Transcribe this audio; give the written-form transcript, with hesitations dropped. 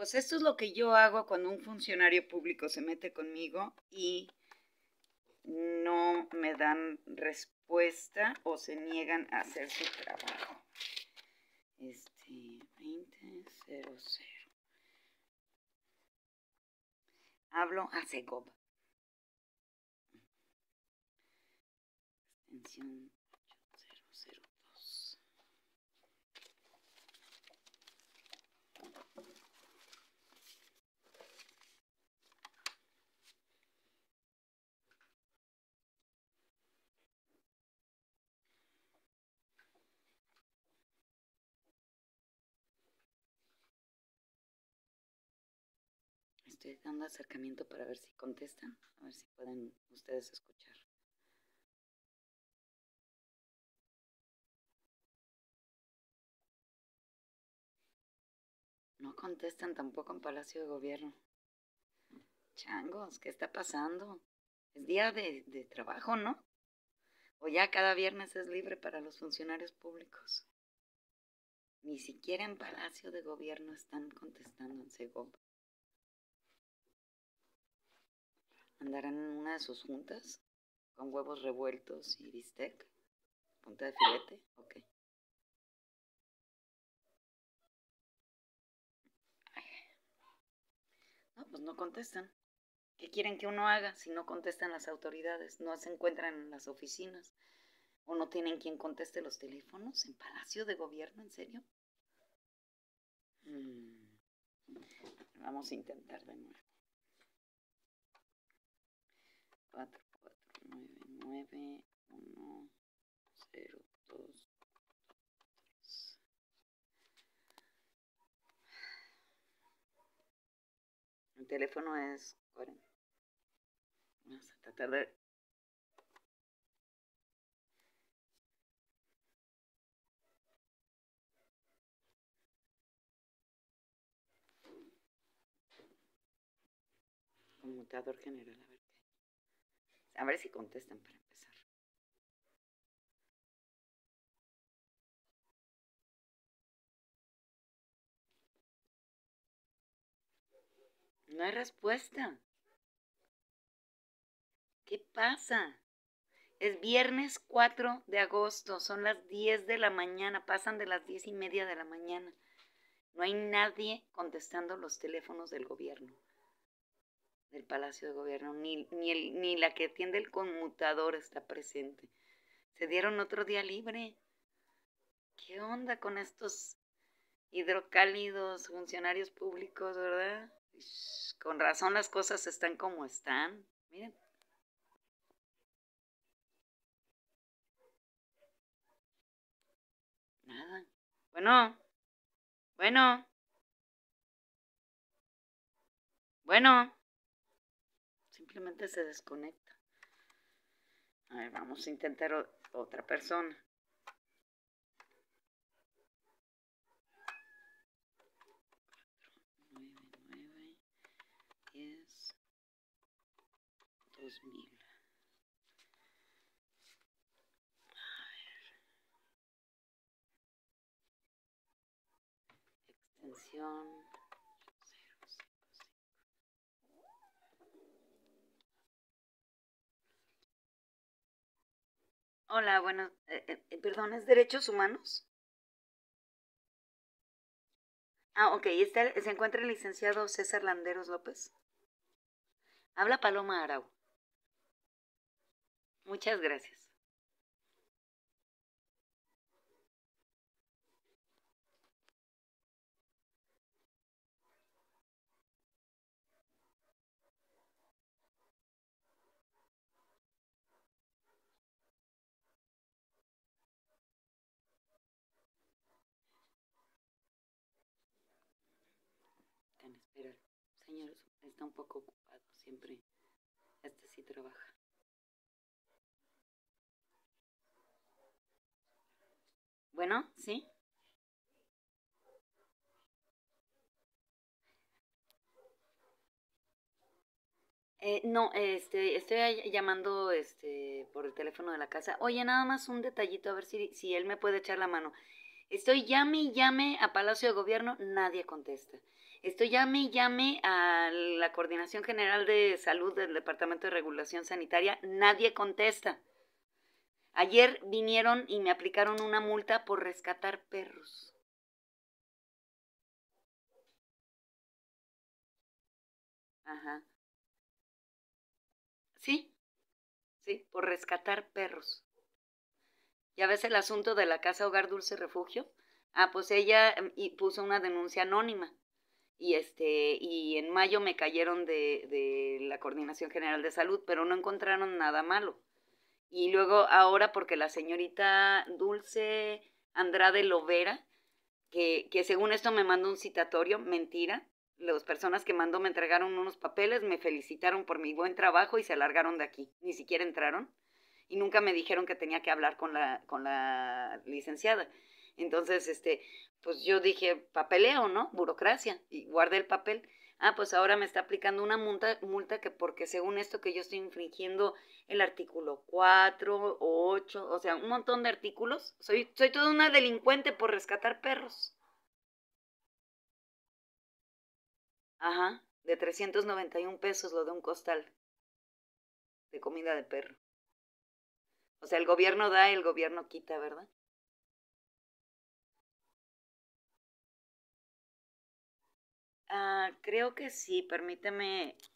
pues esto es lo que yo hago cuando un funcionario público se mete conmigo y no me dan respuesta o se niegan a hacer su trabajo. 2000. Hablo a Segov. Extensión 8002. Estoy dando acercamiento para ver si contestan, a ver si pueden ustedes escuchar. No contestan tampoco en Palacio de Gobierno. Changos, ¿qué está pasando? Es día de trabajo, ¿no? O ya cada viernes es libre para los funcionarios públicos. Ni siquiera en Palacio de Gobierno están contestando en Segov. ¿Andarán en una de sus juntas? ¿Con huevos revueltos y bistec? ¿Punta de filete? Ok. No, pues no contestan. ¿Qué quieren que uno haga si no contestan las autoridades? No se encuentran en las oficinas. ¿O no tienen quien conteste los teléfonos en Palacio de Gobierno? ¿En serio? Vamos a intentar de nuevo. 44991023. El teléfono es 40. Vamos a tratar de... Conmutador general, a ver si contestan para empezar. No hay respuesta. ¿Qué pasa? Es viernes 4 de agosto, son las 10 de la mañana, pasan de las 10:30 de la mañana. No hay nadie contestando los teléfonos del gobierno, del Palacio de Gobierno, ni la que atiende el conmutador está presente. Se dieron otro día libre. ¿Qué onda con estos hidrocálidos funcionarios públicos, verdad? Con razón las cosas están como están. Miren. Nada. Bueno. Simplemente se desconecta. A ver, vamos a intentar otra persona. Nueve, 10, 2000. A ver. Extensión 055. Hola, bueno, perdón, ¿es Derechos Humanos? Ok, se encuentra el licenciado César Landeros López. Habla Paloma Arau. Muchas gracias. Espera, señor, está un poco ocupado, siempre. Sí trabaja. Bueno, ¿sí? No, estoy llamando por el teléfono de la casa. Oye, nada más un detallito, a ver si él me puede echar la mano. Estoy llame y llame a Palacio de Gobierno, nadie contesta. Estoy llame y llame a la Coordinación General de Salud del Departamento de Regulación Sanitaria, nadie contesta. Ayer vinieron y me aplicaron una multa por rescatar perros. Ajá. Sí, sí, por rescatar perros. ¿Ya ves el asunto de la Casa Hogar Dulce Refugio? Ah, pues ella puso una denuncia anónima. Y en mayo me cayeron de la Coordinación General de Salud, pero no encontraron nada malo. Y luego ahora porque la señorita Dulce Andrade Lovera, que según esto me mandó un citatorio, mentira, las personas que mandó me entregaron unos papeles, me felicitaron por mi buen trabajo y se largaron de aquí, ni siquiera entraron y nunca me dijeron que tenía que hablar con la licenciada. Entonces, pues yo dije, papeleo, ¿no? Burocracia, y guardé el papel. Ah, pues ahora me está aplicando una multa que porque según esto que yo estoy infringiendo el artículo 4 8, o sea, un montón de artículos. Soy toda una delincuente por rescatar perros. Ajá, de 391 pesos lo de un costal de comida de perro. O sea, el gobierno da, el gobierno quita, ¿verdad? Ah, creo que sí, permíteme